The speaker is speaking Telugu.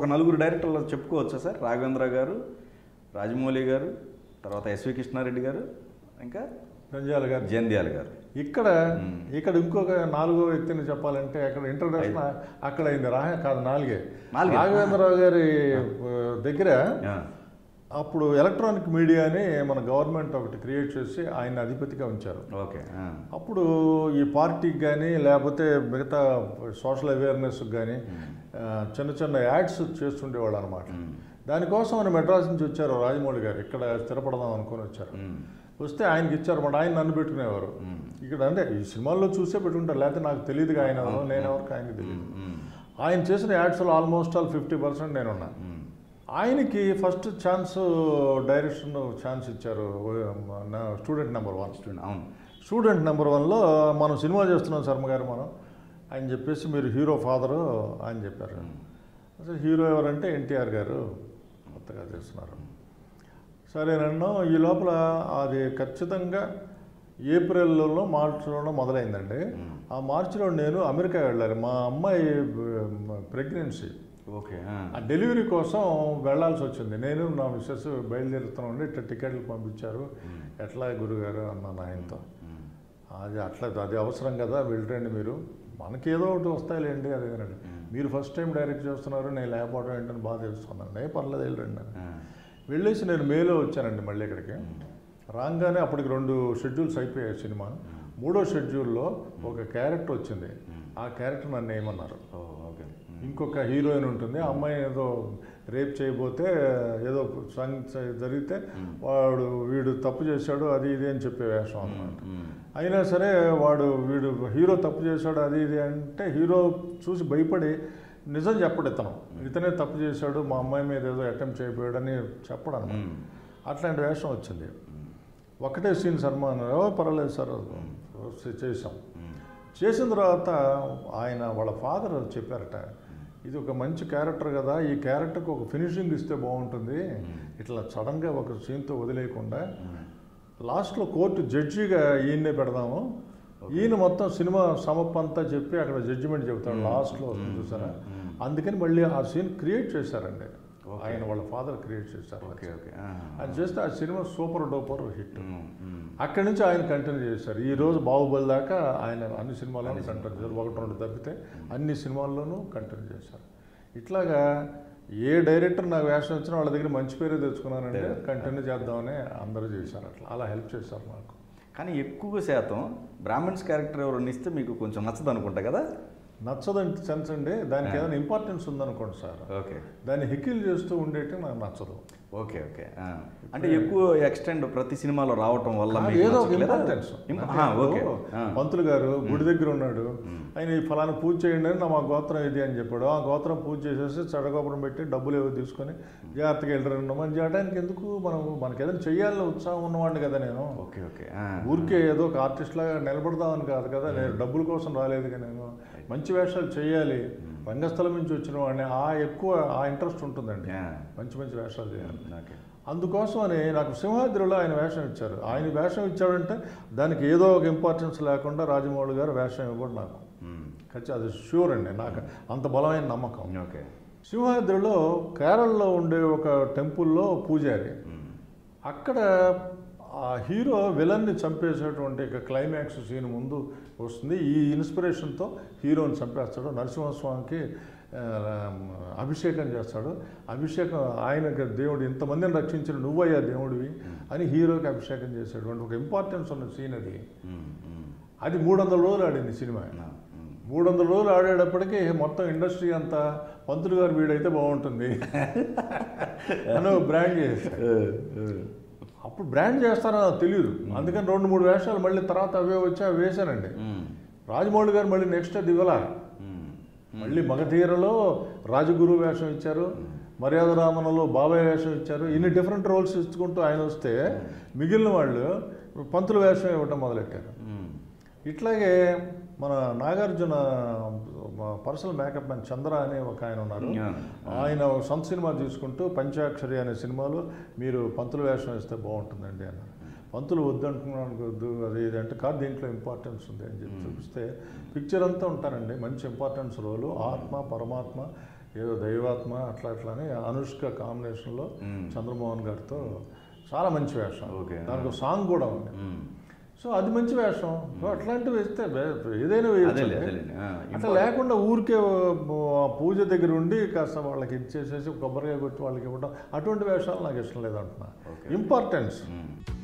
నలుగురు డైరెక్టర్లు చెప్పుకోవచ్చా సార్? రాఘవేంద్ర గారు, రాజమౌళి గారు, తర్వాత ఎస్వి కృష్ణారెడ్డి గారు, ఇంకా జంధ్యాల గారు. ఇక్కడ ఇంకొక నాలుగో వ్యక్తిని చెప్పాలంటే అక్కడ ఇంట్రడక్షన్ అక్కడ అయింది. కాదు, నాలుగే. రాఘవేంద్రరావు గారి దగ్గర అప్పుడు ఎలక్ట్రానిక్ మీడియాని మన గవర్నమెంట్ ఒకటి క్రియేట్ చేసి ఆయన అధిపతిగా ఉంచారు. ఓకే. అప్పుడు ఈ పార్టీకి కానీ లేకపోతే మిగతా సోషల్ అవేర్నెస్కి కానీ చిన్న చిన్న యాడ్స్ చేస్తుండేవాళ్ళు అనమాట. దానికోసం ఆయన మెడ్రాస్ నుంచి వచ్చారు రాజమౌళి గారు, ఇక్కడ స్థిరపడదాం అనుకుని వచ్చారు. వస్తే ఆయనకి ఇచ్చారు మాట, ఆయన నన్ను పెట్టుకునేవారు ఇక్కడ. అంటే ఈ సినిమాల్లో చూసే పెట్టుకుంటారు, లేకపోతే నాకు తెలియదుగా ఆయన, నేనెవరికి ఆయనకి తెలియదు. ఆయన చేసిన యాడ్స్లో ఆల్మోస్ట్ ఆల్ 50% నేనున్నా. ఆయనకి ఫస్ట్ ఛాన్స్ డైరెక్షన్ ఛాన్స్ ఇచ్చారు స్టూడెంట్ నెంబర్ 1. అవును, స్టూడెంట్ నెంబర్ 1లో మనం సినిమా చేస్తున్నాం శర్మ గారు మనం ఆయన చెప్పేసి, మీరు హీరో ఫాదరు అని చెప్పారు. అసలు హీరో ఎవరంటే ఎన్టీఆర్ గారు కొత్తగా చేస్తున్నారు. సరే నన్ను ఈ లోపల అది ఖచ్చితంగా ఏప్రిల్లో మార్చిలోనో మొదలైందండి. ఆ మార్చిలో నేను అమెరికా వెళ్ళాలి, మా అమ్మాయి ప్రెగ్నెన్సీ. ఓకే. ఆ డెలివరీ కోసం వెళ్ళాల్సి వచ్చింది. నేను నా మిస్సెస్ బయలుదేరుతున్నాండి, ఇట్లా టికెట్లు పంపించారు, ఎట్లా గురుగారు అన్నాను ఆయనతో. అది అవసరం కదా, వెళ్ళరండి మీరు, మనకేదో ఒకటి వస్తాయిలేండి అది అనండి. మీరు ఫస్ట్ టైం డైరెక్ట్ చేస్తున్నారు, నేను లేకపోవడం ఏంటని బాధ చేస్తున్నాను. పర్లేదు వెళ్ళండి అని వెళ్ళేసి నేను మేలో వచ్చానండి మళ్ళీ ఇక్కడికి. రాగానే అప్పటికి 2 షెడ్యూల్స్ అయిపోయాయి సినిమా. 3వ షెడ్యూల్లో ఒక క్యారెక్టర్ వచ్చింది. ఆ క్యారెక్టర్ నన్ను ఏమన్నారు, ఇంకొక హీరోయిన్ ఉంటుంది, ఆ అమ్మాయి ఏదో రేప్ చేయబోతే ఏదో జరిగితే వీడు తప్పు చేశాడు అది ఇది అని చెప్పే వేషం అన్నమాట. అయినా సరే వీడు హీరో తప్పు చేశాడు అది ఇది అంటే హీరో చూసి భయపడి నిజం చెప్పడు, ఇతనే తప్పు చేశాడు, మా అమ్మాయి మీద ఏదో అటెంప్ట్ చేయబోయాడని చెప్పడం. అట్లాంటి వేషం వచ్చింది. ఒకటే సీన్ శర్మ అన్నారు, పర్వాలేదు సార్ చేసాం. చేసిన తర్వాత ఆయన వాళ్ళ ఫాదర్ చెప్పారట, ఇది ఒక మంచి క్యారెక్టర్ కదా, ఈ క్యారెక్టర్కి ఒక ఫినిషింగ్ ఇస్తే బాగుంటుంది, ఇట్లా సడన్గా ఒక సీన్తో వదిలేయకుండా లాస్ట్లో కోర్టు జడ్జిగా ఈయన్నే పెడదాము, ఈయన మొత్తం సినిమా సమప్పంతా చెప్పి అక్కడ జడ్జిమెంట్ చెబుతాడు లాస్ట్లో వస్తుంది చూసారా. అందుకని మళ్ళీ ఆ సీన్ క్రియేట్ చేశారండి, ఆయన వాళ్ళ ఫాదర్ క్రియేట్ చేశారు. అది చేస్తే ఆ సినిమా సూపర్ డూపర్ హిట్. అక్కడి నుంచి ఆయన కంటిన్యూ చేశారు. ఈరోజు బాహుబలి దాకా ఆయన అన్ని సినిమాల్లోనూ కంటిన్యూ చేశారు. 1-2 తప్పితే అన్ని సినిమాల్లోనూ కంటిన్యూ చేశారు. ఇట్లాగా ఏ డైరెక్టర్ నాకు వేషం వచ్చినా వాళ్ళ దగ్గర మంచి పేరే తెచ్చుకున్నానంటే కంటిన్యూ చేద్దామని అందరూ చేశారు. అలా హెల్ప్ చేశారు నాకు. కానీ ఎక్కువ శాతం బ్రాహ్మణ్స్ క్యారెక్టర్ ఎవరైనా ఇస్తే మీకు కొంచెం నచ్చదు అనుకుంటా కదా? నచ్చదంటే సెన్స్ అండి, దానికి ఏదైనా ఇంపార్టెన్స్ ఉందనుకోండి సార్, ఓకే, దాన్ని హికిల్ చేస్తూ ఉండేటి నాకు నచ్చదు. Okay okay. అంటే ఎక్కువ ఎక్స్టెండ్ ప్రతి సినిమాలో రావటం వల్ల ఏదో ఒక ఇంపార్టెన్స్. పంతులు గారు గుడి దగ్గర ఉన్నాడు, ఆయన ఈ ఫలానా పూజ చేయండి అని మా గోత్రం ఇది అని చెప్పాడు. ఆ గోత్రం పూజ చేసేసి చెడగోపురం పెట్టి డబ్బులు ఏవో తీసుకొని జాగ్రత్తగా వెళ్ళరు. మనం చేయడానికి ఎందుకు, మనకి ఏదైనా చెయ్యాలని ఉత్సాహం ఉన్నవాడిని కదా నేను. Okay okay. ఊరికే ఏదో ఒక ఆర్టిస్ట్ లాగా నిలబడదామని కాదు కదా, నేను డబ్బుల కోసం రాలేదుగా, నేను మంచి వేషాలు చేయాలి, రంగస్థలం నుంచి వచ్చిన వాడిని ఎక్కువ ఇంట్రెస్ట్ ఉంటుందండి, మంచి మంచి వేషాలు చేయాలి. అందుకోసమని నాకు సింహాద్రిలో ఆయన వేషం ఇచ్చారు. ఆయన వేషం ఇచ్చాడంటే దానికి ఏదో ఒక ఇంపార్టెన్స్ లేకుండా రాజమౌళి గారు వేషం ఇవ్వడు నాకు, ఖచ్చితంగా అది షూర్ అండి, నాకు అంత బలమైన నమ్మకం. ఓకే. సింహాద్రిలో కేరళలో ఉండే ఒక టెంపుల్లో పూజారి, అక్కడ ఆ హీరో విలన్ని చంపేసేటువంటి క్లైమాక్స్ సీన్ ముందు వస్తుంది. ఈ ఇన్స్పిరేషన్తో హీరోని చంపేస్తాడు, నరసింహస్వామికి అభిషేకం చేస్తాడు. అభిషేకం ఆయనకి దేవుడు ఇంతమందిని రక్షించిన నువ్వయ్యా దేవుడివి అని హీరోకి అభిషేకం చేసేటువంటి ఒక ఇంపార్టెన్స్ ఉన్న సీన్ అది. అది 300 రోజులు ఆడింది సినిమా. 300 రోజులు ఆడేటప్పటికీ మొత్తం ఇండస్ట్రీ అంతా పంతులు గారు వీడైతే బాగుంటుంది అని బ్రాండ్ చేశారు. అప్పుడు బ్రాండ్ చేస్తారో నాకు తెలియదు, అందుకని 2-3 వేషాలు మళ్ళీ తర్వాత అవే వచ్చి అవి వేశానండి. రాజమౌళి గారు మళ్ళీ నెక్స్ట్ అది ఇవ్వాల, మళ్ళీ మగధీరలో రాజగురు వేషం ఇచ్చారు, మర్యాద రామనలో బాబాయ్ వేషం ఇచ్చారు. ఇన్ని డిఫరెంట్ రోల్స్ ఇచ్చుకుంటూ ఆయన వస్తే మిగిలిన వాళ్ళు పంతుల వేషం ఇవ్వటం మొదలెట్టారు. ఇట్లాగే మన Nagarjuna personal makeup man Chandra అనే ఒక ఆయన ఉన్నారు, ఆయన సొంత సినిమా తీసుకుంటూ పంచాక్షరి అనే సినిమాలో మీరు పంతుల వేషం వేస్తే బాగుంటుందండి అన్నారు. పంతులు వద్దంటున్నాను, వద్దు అది ఇది అంటే కాదు, దీంట్లో ఇంపార్టెన్స్ ఉంది అని చెప్పి చూపిస్తే పిక్చర్ అంతా ఉంటారండి, మంచి ఇంపార్టెన్స్ రోలు, ఆత్మ పరమాత్మ ఏదో దైవాత్మ అట్లా అని అనుష్క కాంబినేషన్లో చంద్రమోహన్ గారితో చాలా మంచి వేషం. దానికి ఒక సాంగ్ కూడా ఉంది. సో అది మంచి వేషం. సో అట్లాంటివి వేస్తే ఏదైనా వేయచ్చు. అట్లా లేకుండా ఊరికే పూజ దగ్గర ఉండి కాస్త వాళ్ళకి ఇచ్చేసేసి కొబ్బరికాయ కొట్టి వాళ్ళకి ఇవ్వడం, అటువంటి వేషాలు నాకు ఇష్టం లేదంటున్నా. ఇంపార్టెన్స్